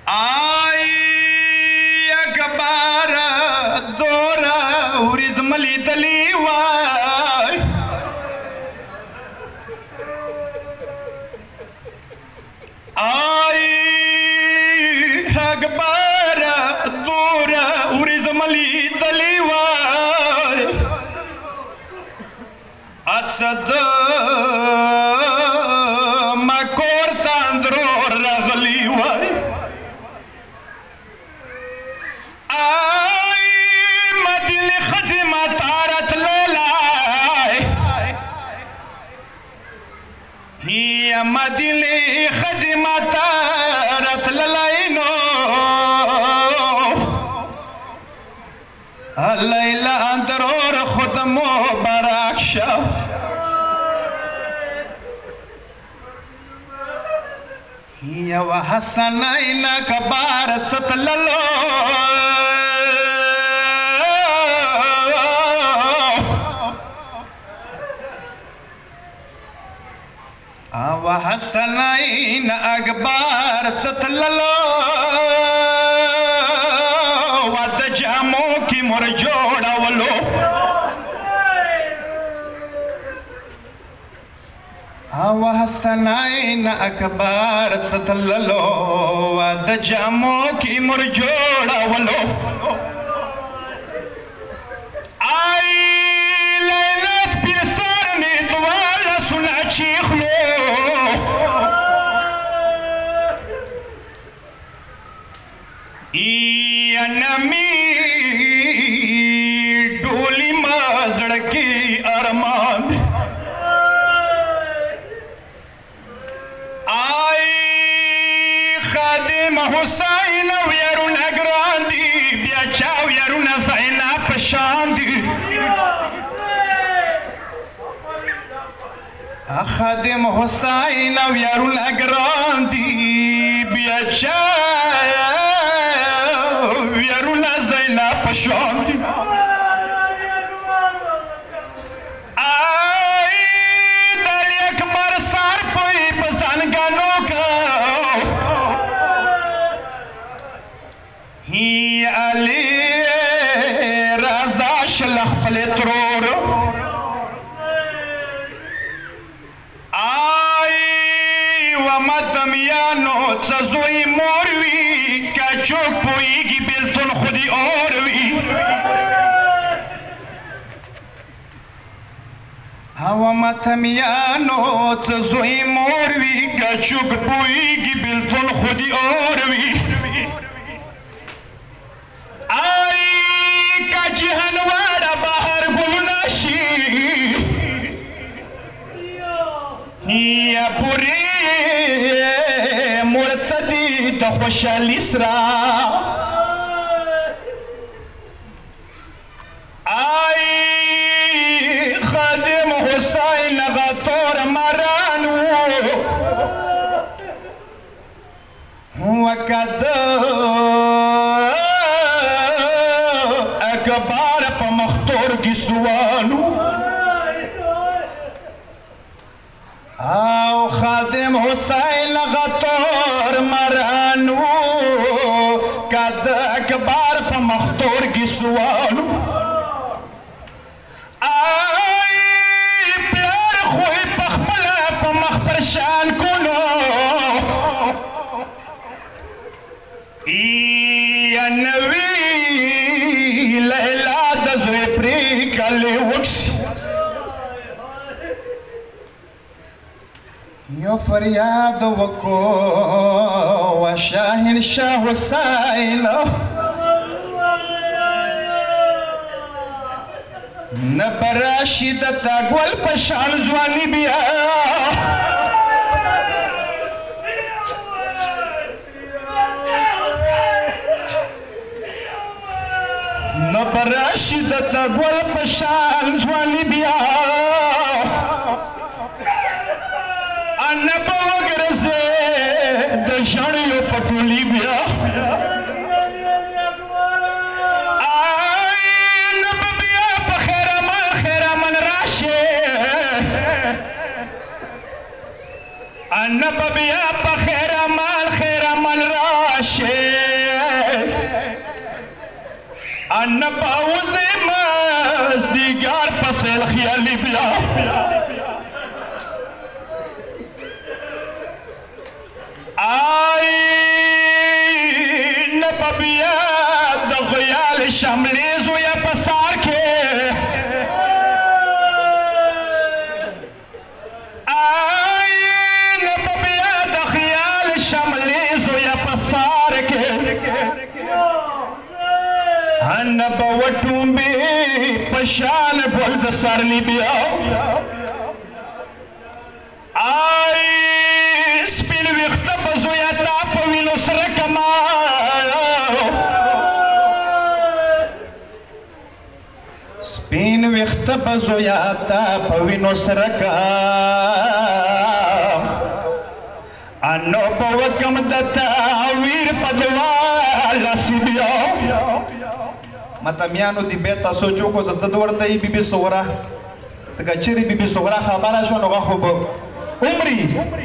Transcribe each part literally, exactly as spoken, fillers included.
آی اکبر دورا ورځ مې لیدلې وای آی اکبر دورا ورځ مې لیدلې وای اڅد مکور تاندرو رغلی وای آی مدینه خدمه تارت للای یا مدینه خدمه تارت للای نو لیلا اندرور خود مبارک شو یو حسنین کبارت ستللو او حسنین اکبر ستللو ود جامو کی مر جوڑولو او حسنین اکبر ستللو ود جامو کی مر جوڑولو آئی لیلا سپیر سارنی دوالا سنا چیخلو ای نمی ڈولی مازڑکی ارمان آئی خادم حسین ویرون اگراندی بیا چاو یرون زینا پشاندی خادم حسین ویرون اگراندی بیا چاو یرون زینا پشاندی آئی دلی اکبر سار پوئی بزنگانو کا ہی علی رضا شلخ پلی ترور آئی ومدمیانو تزوی موروی کچوک پوئیگی بلتون خودی اوروی ومدمیانو تزوی موروی کچوک پوئیگی بلتون خودی اوروی آئی کجہنوارا باہر گلناشی یا پوری مرصدی تخوشالی سرا آئی خادم حسین غطور مرانو وقد اکبار پا مختور کی سوانو او خادم حسین غطور مرانو قد اکبار پا مختور کی سوانو آئی پیار خوی پخبلا پا مخبرشان کنو ای نوی لیلا دزوی پری کلی وکسی یو فریاد وکو و شاہن شاہ حسین نبراشی دتا گول پشان زوانی بیا نبراشی دتا گول پشان زوانی بیا نبا گرزے دشانیو پٹولی بیا آئی نبا بیا پا خیر من خیر من راشے نبا بیا پا خیر من خیر من راشے أنا باوزي مزدیگار پسیل خیالی بیا آئی نببیا دغیال شملیزو یا پسار کے آئی نببیا دغیال شملیزو یا پسار کے هن بوټوم به پشان ګل د سرلی بیا آی سپین وخت بزو یا تا په وینو سره کما سپین وخت بزو یا تا په وینو سره کما انو بوکم دتا ویر پدوا لسی بیا متمیانو دی بیتا سوچو کو زد ورته ای بی بی صغرا څنګه چیرې بی بی صغرا خبره شو نو خو به عمرې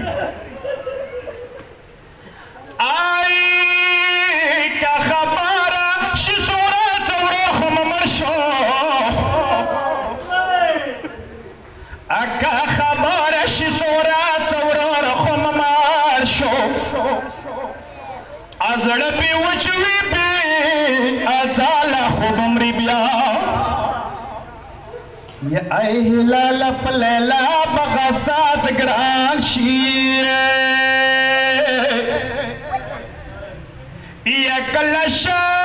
آی که خبره شي صغرا څوره خو مړ شو که خبره شي صغرا څوره خو مړ شو ازړه به وچوي به ازاله خوب عمرې بیا یا ای هلاله په لیلا بغسات ګران شي یا کله